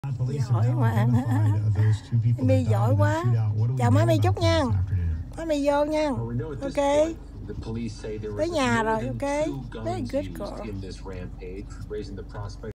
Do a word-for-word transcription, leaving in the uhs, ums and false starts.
Giỏi quá. Mi giỏi quá. Chào má Mi chút nha. Má Mi vô nha. Ok. Tới nhà rồi, ok. Very good girl.